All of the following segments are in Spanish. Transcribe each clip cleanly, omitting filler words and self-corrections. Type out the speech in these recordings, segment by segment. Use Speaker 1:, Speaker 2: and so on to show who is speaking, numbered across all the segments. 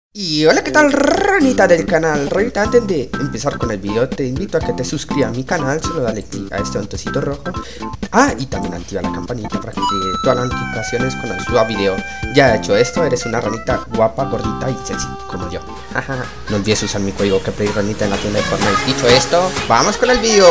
Speaker 1: Y hola, ¿qué tal, ranita del canal? Ranita, antes de empezar con el video te invito a que te suscribas a mi canal. Solo dale click a este botoncito rojo. Y también activa la campanita para que te llegue todas las notificaciones cuando suba video. Ya hecho esto, eres una ranita guapa, gordita y sexy como yo. No olvides usar mi código que pedí ranita en la tienda de Fortnite. Dicho esto, vamos con el video.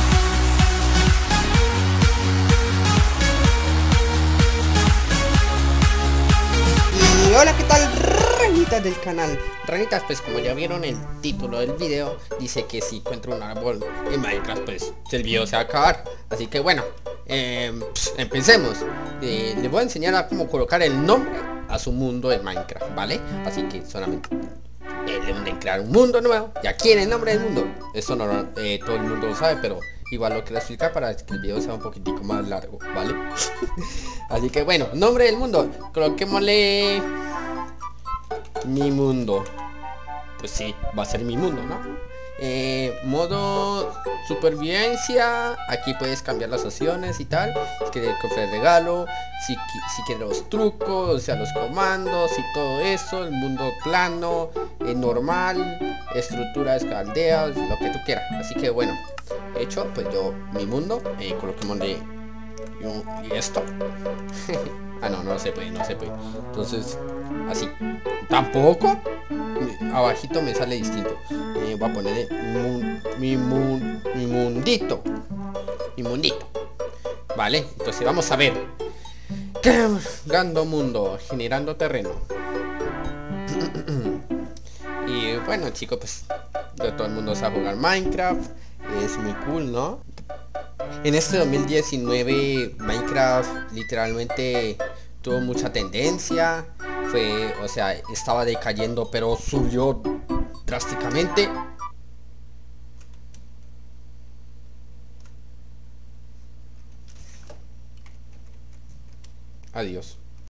Speaker 1: Y hola, ¿qué tal, ranitas del canal? Ranitas, pues como ya vieron el título del video, dice que si encuentro un árbol en Minecraft, pues el video se va a acabar. Así que bueno, empecemos. Les voy a enseñar a cómo colocar el nombre a su mundo en Minecraft, ¿vale? Así que solamente deben crear un mundo nuevo. Y aquí en el nombre del mundo, eso no todo el mundo lo sabe, pero igual lo quiero explicar para que el video sea un poquitico más largo, ¿vale? Así que bueno, nombre del mundo, coloquémosle mi mundo. Pues sí, va a ser mi mundo, ¿no? Modo supervivencia. Aquí puedes cambiar las opciones y tal. Si quieres cofre de regalo, si quieres los trucos, o sea, los comandos y todo eso. El mundo plano, normal, estructuras, caldeas, lo que tú quieras. Así que bueno, hecho, pues yo, mi mundo, coloquémosle y esto. No se puede, no se puede. Entonces, así. ¿Tampoco? Abajito me sale distinto. Voy a poner mi mundito. Mi mundito. Vale, entonces vamos a ver. Cargando mundo, generando terreno. Y bueno, chicos, pues todo el mundo sabe jugar Minecraft. Es muy cool, ¿no? En este 2019 Minecraft literalmente tuvo mucha tendencia. O sea, estaba decayendo, pero subió drásticamente. Adiós.